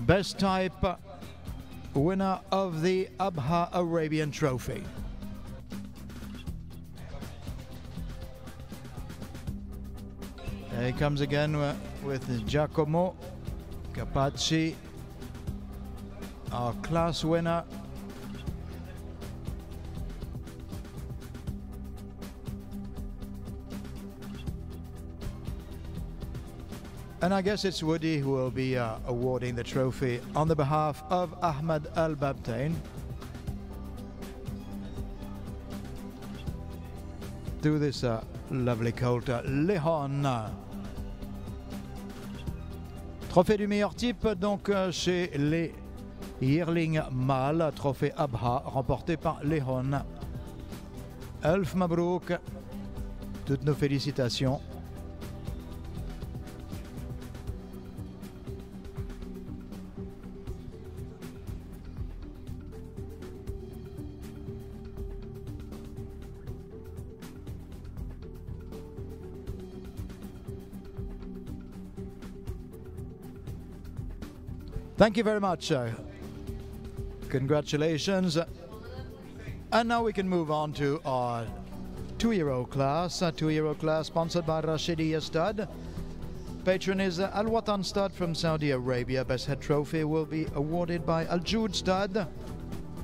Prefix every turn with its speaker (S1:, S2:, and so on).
S1: best type winner of the Abha Arabian Trophy. There he comes again with Giacomo Capacci, our class winner. And I guess it's Woody who will be awarding the trophy on the behalf of Ahmed Al Babtain to this lovely colt, Lehon. Trophée du meilleur type donc chez les Yearling mâles, trophée Abha remporté par Lehon. Elf Mabrouk, toutes nos félicitations. Thank you very much. Congratulations. And now we can move on to our two-year-old class. Two-year-old class sponsored by Rashidi Stud. Patron is Al Watan Stud from Saudi Arabia. Best head trophy will be awarded by Al Jood Stud.